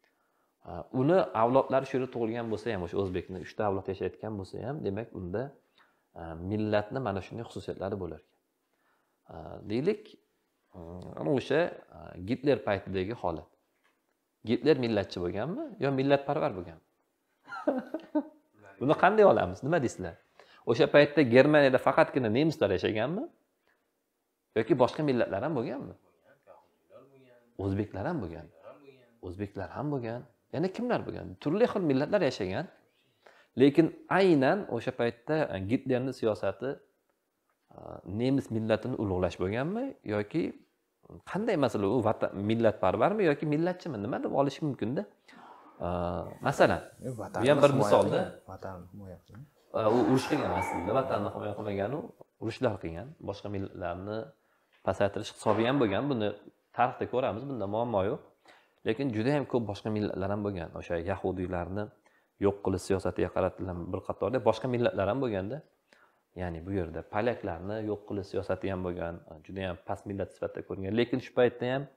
uni avlodlari shu yerda tug'ilgan bo'lsa ham, o'sha o'zbekni 3 ta avlod yashayotgan bo'lsa ham, demak unda millatni mana shunday xususiyatlari bo'lar ekan. Deylik, ana o'sha Gitler paytidagi holat. Gitler millatchi bo'lganmi yo millatparvar bo'lganmi? Buni qanday olamiz? Nima deysizlar? O'sha paytda Germaniyada faqatgina nemislar yashaganmi? Yoki boshqa millatlar ham bo'lganmi? O'zbeklar ham bo'lgan. O'zbeklar ham bo'lgan. Yana kimlar bo'lgan? Turli xil millatlar yashagan. Lekin aynan o'sha paytda Gitlerning siyosati nemis millatini ulug'lash bo'lganmi yoki qanday masala u millatparvarmi yoki millatchimi? Nima deb olish mumkin-da? Masalan, bu ham bir misolda vatanni himoya qilgan. u urush qilgan aslida, vatanni himoya qilmaganu urushlar qilgan, boshqa millatlarni pasaytirish hisobi ham bo'lgan. Buni tarixda ko'ramiz, bunda muammo yo'q. Lekin juda ham ko'p boshqa millatlar ham bo'lgan. O'sha yahudiylarni yo'q qilish siyosatiga qaratilgan bir qatorda boshqa millatlar ham bo'lganda, ya'ni bu yerda polyaklarni yo'q qilish siyosati ham bo'lgan, juda ham past millat sifatida ko'ringan. Lekin shu paytda ham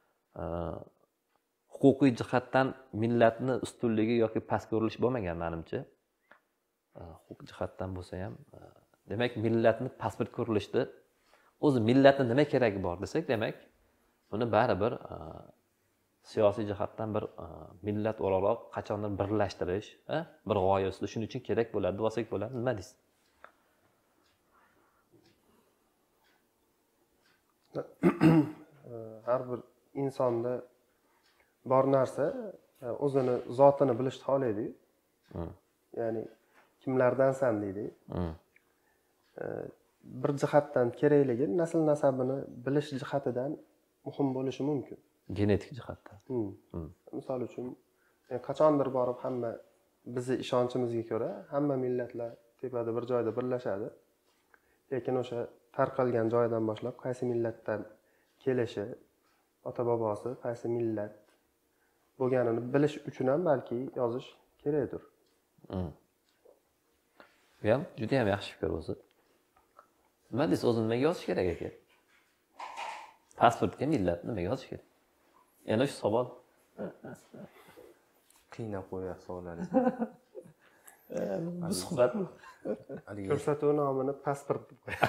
huquqiy jihatdan millatni ustunligi yoki past ko'rilish bo'lmagan menimcha. Huquqiy jihatdan bo'lsa ham, demak millatni pasport ko'rilishdi. O'zi millatning nima keragi bor desak, demak buni baribir siyosiy jihatdan bir millat o'laroq qachondir birlashtirish, bir g'oya ustida shuning uchun kerak bo'ladi, desak bo'ladi. Nima deysiz? Har bir insonda bor narsa o'zini zotini bilishni xohlaydi-yu. Ya'ni kimlardansan deydi. Bir jihatdan kerakligi nasl nasabini bilish jihatidan muhim bo'lishi mumkin. Genetik jihatdan. Misol uchun qachondir borib hamma bizni ishonchimizga ko'ra hamma millatlar tepada bir joyda birlashadi. Lekin o'sha tarqalgan joydan boshlab qaysi millatdan kelishi, ota bobosi qaysi millat bo'lganini bilish uchun ham balki yozish kerakdir. Bu ham juda ham yaxshi fikr o'zi. Nima deysiz, o'zini nimaga yozish kerak ekan? Pasportga millat nimaga yozish kerak? Yana shu savol. Qiynab qo'yapsiz savollarni. Bu suhbat Ko'rsatuv nomini pasport deb qo'yamiz.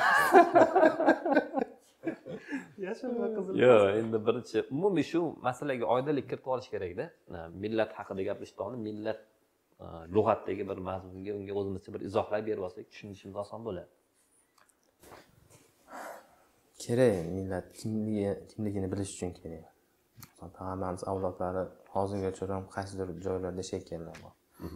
Yashirma qizil. Yo'q, endi birinchi umumiy shu masalaga oydinlik kiritib olish kerak-da. Millat haqida gapirishdan millat lug'atdagi bir mazmunga unga o'zimizcha bir izohlar berib olsak, tushunishimiz oson bo'ladi. Kerak, millat kimligini bilish uchun kerak. Payg'ambarimiz avlodlari hozirgacha ham qaysidir joylarda yashayotganlar bor.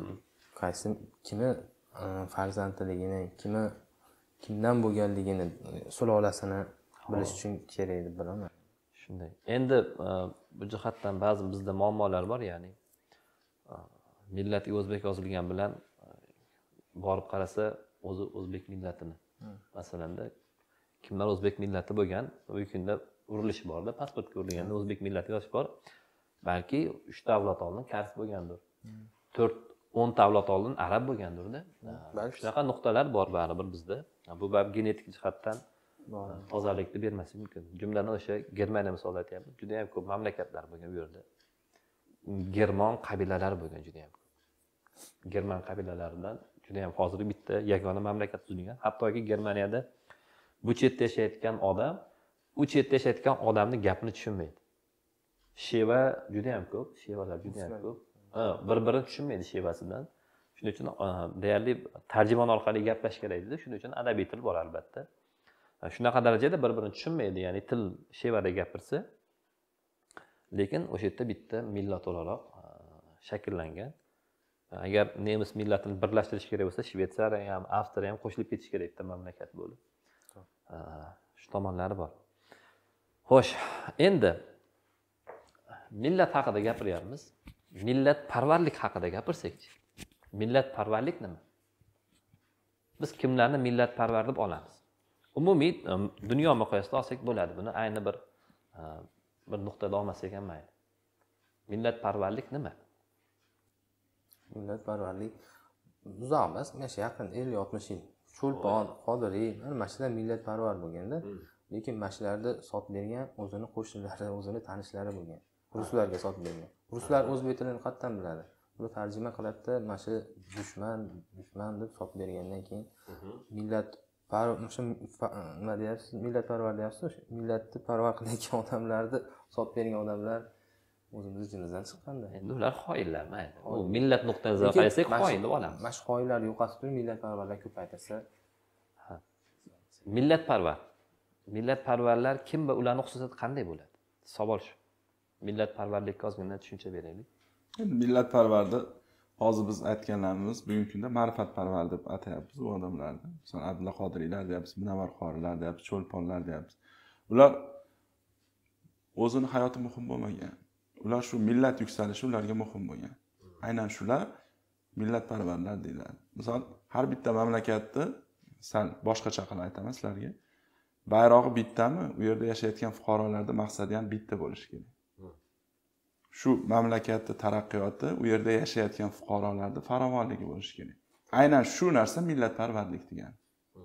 Kimi farzandligini, kimdan bo'lganligini, sulolasini bilish uchun kerak deb bilaman. Shunday. Endi bu jihatdan ba'zi bizda muammolar bor, ya'ni millati o'zbek yozilgan bilan borib qarasa o'zi o'zbek millatini. Masalanda kimlar o'zbek millati bo'lgan, bu kunda urilish borda, pasportga urilganda o'zbek millati yozish bor. Balki 3 avlod oldin kars bo'lgandir. 4-10 avlod oldin arab bo'lgandir-da. Shunaqa nuqtalar bor baribir bizda. Bu bab genetik jihatdan tozalikni bermasi mumkin. Jumladan o'sha Germaniya misolida aytyapmiz. Juda ham ko'p mamlakatlar bo'lgan bu yerda. German qabilalari bo'lgan juda ham. German qabilalaridan juda ham hozir bitta yagona mamlakat tuzilgan. Hattoki Germaniyada bu chetda yashayotgan odam, u chetda yashayotgan odamning gapini tushunmaydi. Sheva juda ham ko'p, shevalar juda ham ko'p. Bir-birini tushunmaydi shevasidan. Shuning uchun deyarli tarjimon orqali gaplash kerak edi. Shuning uchun adabiy til bor albatta. Shunaqa darajada bir-birini tushunmaydi, ya'ni til shevada gapirsa. Lekin o'sha yerda bitta millat o'laroq shakllangan. Agar nemis millatini birlashtirish kerak bo'lsa, Shveysariya ham, Avstriya ham qo'shilib ketish kerak bitta mamlakat bo'lib. Shu tomonlari bor. Xo'sh, endi millat haqida gapiryapmiz. Millatparvarlik haqida gapirsak-chi. Millatparvarlik nima? Biz kimlarni millatparvar deb olamiz? Umumiy dunyo miqyosida olsak bo'ladi. Buni ayni bir nuqtada olmasak ham mayli. Millatparvarlik nima? Millatparvarlik uzoq emas, mana yaqin 50-60 yil. Cho'lpon, Qodiriy, mana shular millatparvar bo'lganda, lekin mana shularni sotib bergan o'zini qo'shnilari, o'zini tanishlari bo'lgan. Ruslarga sotib bergan. Ruslar o'zbek tilini qatdan biladi. Buni tarjima qiladi, mana shu dushman deb sotib bergandan keyin nima deyapsiz? Millatparvar deyapsiz. Millatni parvar qilayotgan odamlarni sotib bergan odamlar o'zimiz ichimizdan chiqqanda. Endi ular xoinlar, mayli. U millat nuqtai nazaridan qarasak xoin deb olamiz. Mana shu xoinlarni yo'qotib turib millatparvarlar ko'paytirsa, Millatparvar. Millatparvarlar kim va ularning xususiyati qanday bo'ladi? Savol shu. Millatparvarlikka ozgina tushuncha beraylik. Millatparvarda hozir biz aytganlarimiz bugungi kunda ma'rifatparvar deb atayapmiz u odamlarni. Masalan, Abdulla Qodiriylar deyapmiz, Munavvar qorilar deyapmiz, Cho'lponlar deyapmiz. Ular o'zini hayoti muhim bo'lmagan. Ular shu millat yuksalishi ularga muhim bo'lgan. Aynan shular millatparvarlar deyiladi. Misol, har bitta mamlakatda sal boshqacha qilib aytaman sizlarga. Bayrog'i bittami? U yerda yashayotgan fuqarolarning maqsadi ham bitta bo'lishi kerak. Shu mamlakatning taraqqiyoti u yerda yashayotgan fuqarolarning farovonligi bo'lishi kerak. Aynan shu narsa millatparvarlik degani.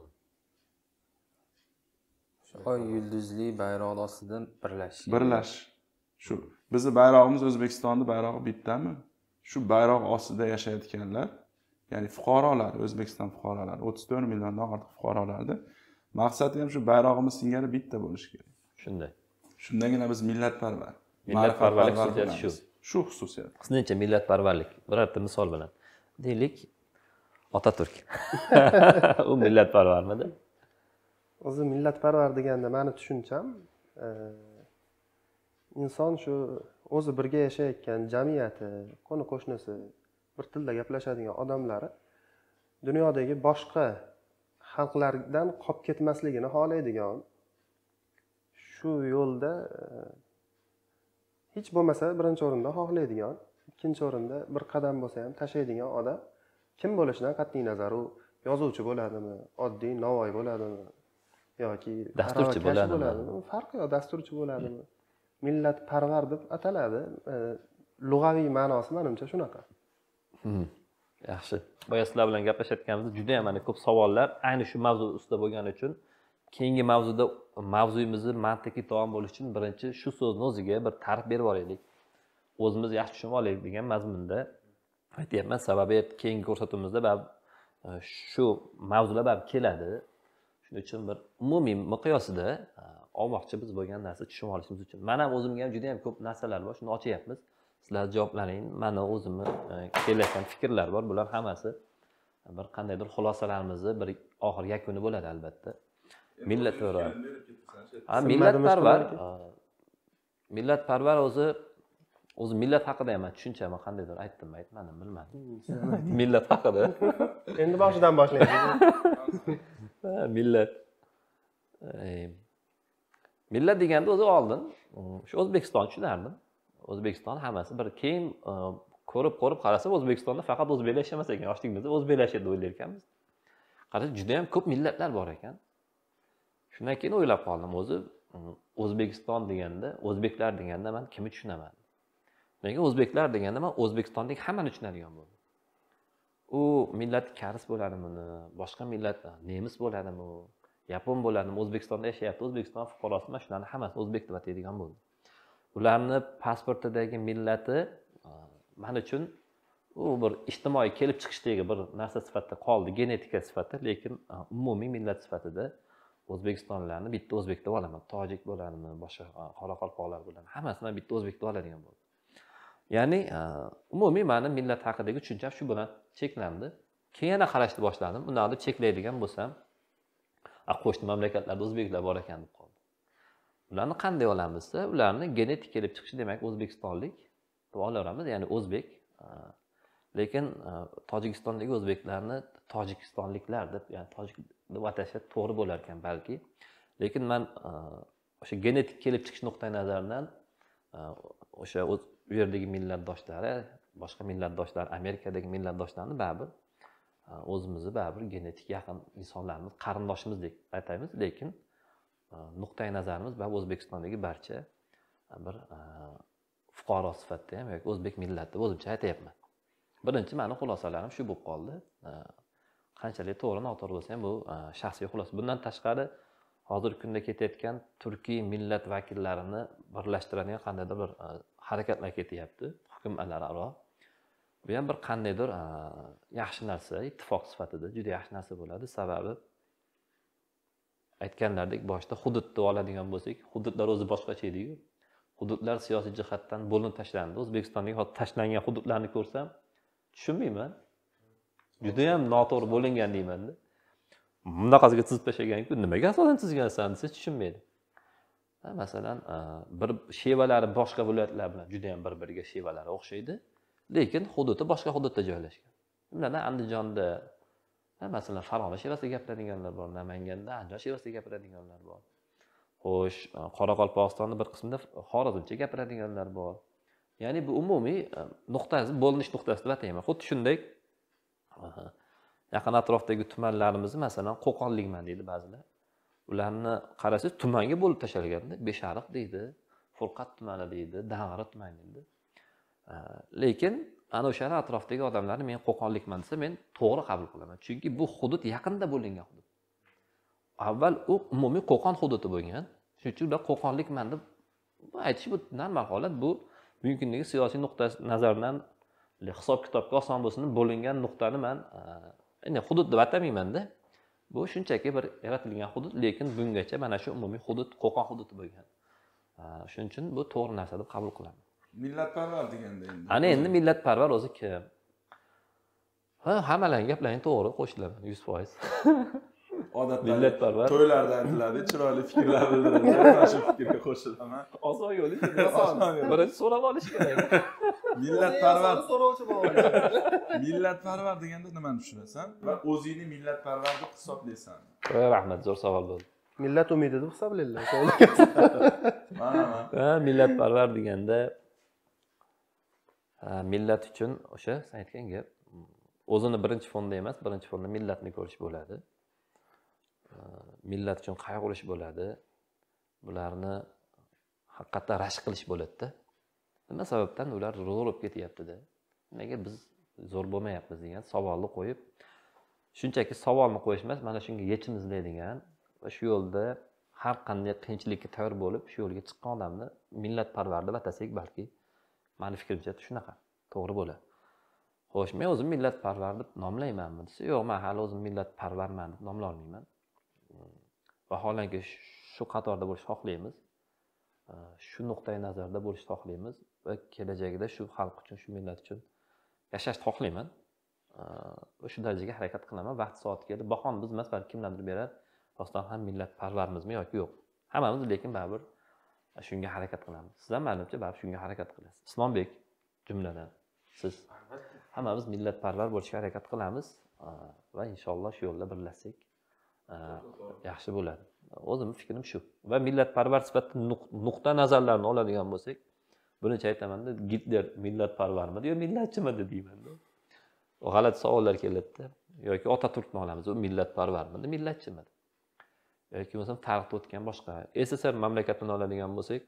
oy yulduzli bayroq ostida Birlash. Shu bizning bayrog'imiz O'zbekistonning bayrog'i bittami? Shu bayroq ostida yashayotganlar, ya'ni fuqarolar, O'zbekiston fuqarolari, 34 milliondan ortiq fuqarolarni maqsadi ham shu bayrog'imiz singari bitta bo'lishi kerak. Shunday. Shundagina biz millatparvar. Millatparvarlik xususiyati shu. Shu xususiyat. Sizningcha millatparvarlik birorta misol bilan. Deylik, Otaturk. U millatparvarmidi? O'zi millatparvar deganda meni tushuncham inson shu o'zi birga yashayotgan jamiyati, qo'ni qo'shnisi, bir tilda gaplashadigan odamlari dunyodagi boshqa xalqlardan qolib ketmasligini xohlaydigan, shu yo'lda hech bo'lmasa birinchi o'rinda xohlaydigan, ikkinchi o'rinda bir qadam bo'lsa ham tashlaydigan odam kim bo'lishidan qat'iy nazar, u yozuvchi bo'ladimi, oddiy Navoiy bo'ladimi yoki dasturchi bo'ladimi? Farqi yo'q, dasturchi bo'ladimi? Millatparvar deb ataladi. Lug'aviy ma'nosi menimcha shunaqa. Yaxshi. Boya sizlar bilan gaplashayotganimizda juda ham ko'p savollar ayni shu mavzu ustida bo'lgani uchun keyingi mavzuda mavzuyimizni mantiqiy to'g'ri bo'lishi uchun birinchi shu so'zni o'ziga bir ta'rif berib olaylik. O'zimiz yaxshi tushunib olaylik degan mazmunda aytyapman. Sababi keyingi ko'rsatuvimizda shu mavzular keladi. Shuning uchun bir umumiy miqyosida olmoqchi biz bo'lgan narsa tushunib olishimiz uchun. Men ham o'zimga ham juda ham ko'p narsalar bor. Shuni ochyapmiz. Sizlar javoblaring. Meni o'zimni kelayotgan fikrlar bor. Bular hammasi bir qandaydir xulosalarimizni bir oxir yakuni bo'ladi albatta. Millatparvar. Millatparvar o'zi millat haqida ham tushunchami qandaydir aytdimmi, aytmadim bilmadim. Millat haqida. Endi boshidan boshlaymiz. Millat deganda o'zi oldin shu O'zbekiston tushunardim. O'zbekiston hammasi bir keyin ko'rib qarasa O'zbekistonda faqat o'zbeklar yashamas ekan. Yoshligimizda o'zbeklar yashaydi deb o'ylar ekanmiz. Qarasa juda ham ko'p millatlar bor ekan. Shundan keyin o'ylab qoldim, o'zi O'zbekiston deganda, o'zbeklar deganda men kimni tushunaman? Nega o'zbeklar deganda men O'zbekistondagi hammani tushunadigan bo'ldim. U millat karis bo'ladimi, boshqa millat nemis bo'ladimi, yapon bo'ladimi, O'zbekistonda yashayapti, O'zbekiston fuqarosi, men shularni hammasini o'zbek deb ataydigan bo'ldim. Ularni pasportidagi millati men uchun u bir ijtimoiy kelib chiqishdagi bir narsa sifatida qoldi, genetika sifatida, lekin umumiy millat sifatida O'zbekistonlarni bitta o'zbek deb olaman. Tojik bo'ladimi, boshqa qoraqalpoqlar bo'ladimi, hammasini bitta o'zbek deb oladigan bo'ldim. Ya'ni umumiy meni millat haqidagi tushuncham shu bilan cheklandi. Keyin yana qarashni boshladim. Undan deb cheklaydigan bo'lsam, qo'shni mamlakatlarda o'zbeklar bor ekan deb qoldim. Ularni qanday olamiz desa, ularni genetik kelib chiqishi demak O'zbekistonlik deb olaveramiz, ya'ni o'zbek. Lekin Tojikistondagi o'zbeklarni tojikistonliklar deb, ya'ni tojik deb atash to'g'ri bo'lar ekan balki. Lekin men o'sha genetik kelib chiqish nuqtai nazaridan o'sha u yerdagi millatdoshlari, boshqa millatdoshlar, Amerikadagi millatdoshlarni baribir o'zimizni baribir genetik yaqin insonlarimiz, qarindoshiimizdek aytamiz, lekin nuqtai nazarimiz baribir O'zbekistondagi barcha bir fuqaro sifatida ham yoki o'zbek millati deb o'zimcha aytayapman. Birinchi meni xulosalarim shu bo'lib qoldi. Qanchalik to'g'ri, noto'g'ri bo'lsa ham bu shaxsiy xulosa. Bundan tashqari hozirgi kunda ketayotgan turkiy millat vakillarini birlashtiradigan qandaydir bir harakatlar ketyapti, hukumatlararo. Bu ham bir qandaydir yaxshi narsa, ittifoq sifatida juda yaxshi narsa bo'ladi. Sababi aytganlaridek boshida hudud deb oladigan bo'lsak, hududlar o'zi boshqacha edi-ku. hududlar siyosiy jihatdan bo'linib tashlandi. O'zbekistondagi hozir tashlangan hududlarni ko'rsam tushunmayman. Juda ham noto'g'ri bo'lingan deyman-da. Bunaqasiga chizib tashlagan-ku, nimaga asosan chizgansan desa tushunmaydi. Masalan, bir shevalari boshqa viloyatlar bilan juda ham bir-biriga shevalari o'xshaydi, lekin hududi boshqa hududda joylashgan. Bulardan Andijonda, masalan, Farg'ona shevasida gapiradiganlar bor, Namanganda Andijon shevasida gapiradiganlar bor. Xo'sh, Qoraqalpog'istonning bir qismida Xorazmcha gapiradiganlar bor. Ya'ni bu umumiy nuqtasi, bo'linish nuqtasi deb atayman. Xuddi shunday yaqin atrofdagi tumanlarimizni, masalan, Qo'qonlikman deydi ba'zilar. Ularni qarasangiz tumanga bo'lib tashalganda, Beshariq deydi, Furqat tumani deydi, Dang'ara tumani deydi. Lekin ana o'shalar atrofdagi odamlarni men Qo'qonlikman desa, men to'g'ri qabul qilaman. Chunki bu hudud yaqinda bo'lingan hudud. Avval u umumiy Qo'qon hududi bo'lgan. Shuning uchun ular Qo'qonlikman deb aytish bu normal holat. Bu bugungi kundagi siyosiy nuqtai nazardan hisob-kitobga oson bo'lsin bo'lingan nuqtani men endi hudud deb atamayman-da. Bu shunchaki bir yaratilgan hudud, lekin bungacha mana shu umumiy hudud Qo'qon hududi bo'lgan. Shuning uchun bu to'g'ri narsa deb qabul qilaman. Millatparvar deganda endi. Ana endi millatparvar o'zi kim? Hammalarning gaplaring to'g'ri, qo'shilaman 100%. Odatda millatparvar. To'ylarda aytiladi, chiroyli fikrlar bildiriladi. Mana shu fikrga qo'shilaman. Oson yo'l. Birinchi so'rab olish kerak. Millatparvar. So'rovchi bo'ladi. Millatparvar deganda nimani tushunasan va o'zingni millatparvar deb hisoblaysan? Rahmat, zo'r savol bo'ldi. Millat umidi deb hisoblaydilar. Mana. Millatparvar deganda millat uchun o'sha sen aytgan gap o'zini birinchi fonda emas, birinchi fonda millatni ko'rish bo'ladi. Millat uchun qayg'urish bo'ladi. Bularni haqiqatdan rashk qilish bo'ladi-da. Nima sababdan ular zo'r bo'lib ketyapti-da? Nimaga biz zo'r bo'lmayapmiz degan savolni qo'yib, shunchaki savolni qo'yish emas, mana shunga yechim izlaydigan va shu yo'lda har qanday qiyinchilikka tayyor bo'lib, shu yo'lga chiqqan odamni millatparvar deb atasak, balki meni fikrimcha shunaqa to'g'ri bo'ladi. Xo'sh, men o'zim millatparvar deb nomlaymanmi desa, yo'q, men hali o'zim millatparvarman deb nomlay olmayman. Vaholanki shu qatorda bo'lishni xohlaymiz. Shu nuqtai nazarda bo'lishni xohlaymiz va kelajakda shu xalq uchun, shu millat uchun yashashni xohlayman. Shu darajaga harakat qilaman. Vaqt soati keldi. Bahoni biz emas, balki kimlardir berar. Rostdan ham millatparvarmizmi yoki yo'q? Hammamiz lekin baribir shunga harakat qilamiz. Siz ham menimcha baribir shunga harakat qilasiz. Islombek jumladan siz hammamiz millatparvar bo'lishga harakat qilamiz va inshaalloh shu yo'lda birlashsak yaxshi bo'ladi. O'zimning fikrim shu. Va millatparvar sifatida nuqta nazarlarni oladigan bo'lsak, buncha aytaman-da, Gitler millatparvarmidi yo millatchimidi deyman-da. G'alati savollar keladi-da. Yoki Otaturkni olamiz, u millatparvarmidi, millatchimidi? Yoki bo'lmasa tarixda o'tgan boshqa SSR mamlakatini oladigan bo'lsak,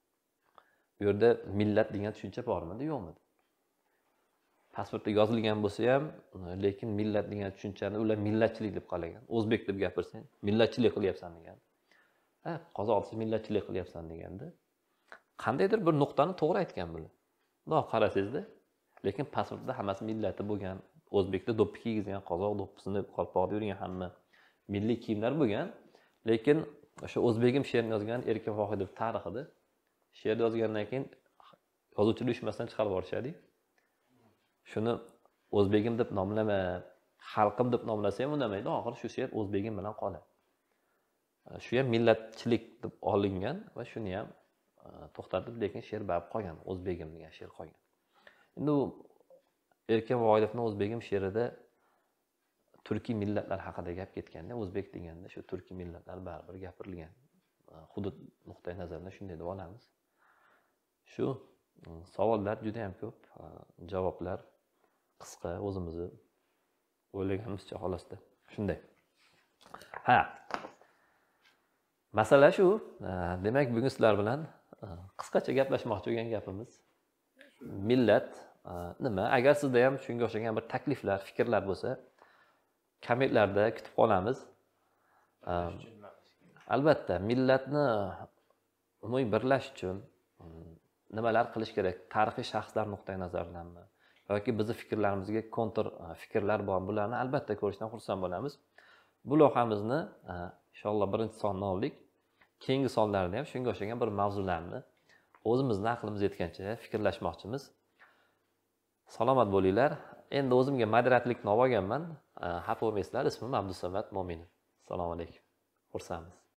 bu yerda millat degan tushuncha bormidi, yo'qmidi? Pasportda yozilgan bo'lsa ham, lekin millat degan tushunchani ular millatchilik deb qaragan. O'zbek deb gapirsang, millatchilik qilyapsan degan. Qozoq desa millatchilik qilyapsan deganda, qandaydir bir nuqtani to'g'ri aytgan bular. Bundoq qarasangizda, lekin pasportda hammasi millati bo'lgan. O'zbekda do'ppi kiygizgan, qozoq do'ppisini qalpoqda yurgan hamma milliy kiyimlar bo'lgan. Lekin o'sha o'zbegim she'rini yozgan Erkin Vohidov tarixida she'r yozgandan keyin yozuvchilar uyushmasidan chiqarib yuborishadi. Shuni o'zbegim deb nomlama, xalqim deb nomlasa ham unamaydi. Oxiri shu she'r o'zbegim bilan qoladi. Shu ham millatchilik deb olingan va shuni ham to'xtatib, lekin she'r barib qolgan. O'zbegim degan she'r qolgan. Endi u Erkin Vohidovning o'zbegim she'rida turkiy millatlar haqida gap ketganda, o'zbek deganda shu turkiy millatlar baribir gapirilgan. Hudud nuqtai nazaridan shunday deb olamiz. Shu savollar juda ham ko'p, javoblar qisqa, o'zimizni o'ylaganimizcha xolosda. Shunday. Masala shu. Demak, bugun sizlar bilan qisqacha gaplashmoqchi bo'lgan gapimiz millat nima? Agar sizda ham shunga o'xshagan bir takliflar, fikrlar bo'lsa, kommentlarda kutib qolamiz. Albatta, millatni umumiy birlash uchun nimalar qilish kerak? Tarixiy shaxslar nuqtai nazaridanmi yoki bizning fikrlarimizga kontr fikrlar bor, bularni albatta ko'rishdan xursand bo'lamiz. Bu loyihamizni inshaalloh birinchi sonni oldik. Keyingi sonlarda ham shunga o'xshagan bir mavzularni o'zimizni aqlimiz yetgancha fikrlashmoqchimiz. Salomat bo'linglar. Endi o'zimga moderatorlikni olib olganman. Xafa bo'lmaysizlar. Ismim Abdusamad Mo'minov. Assalomu alaykum. Xursandmiz.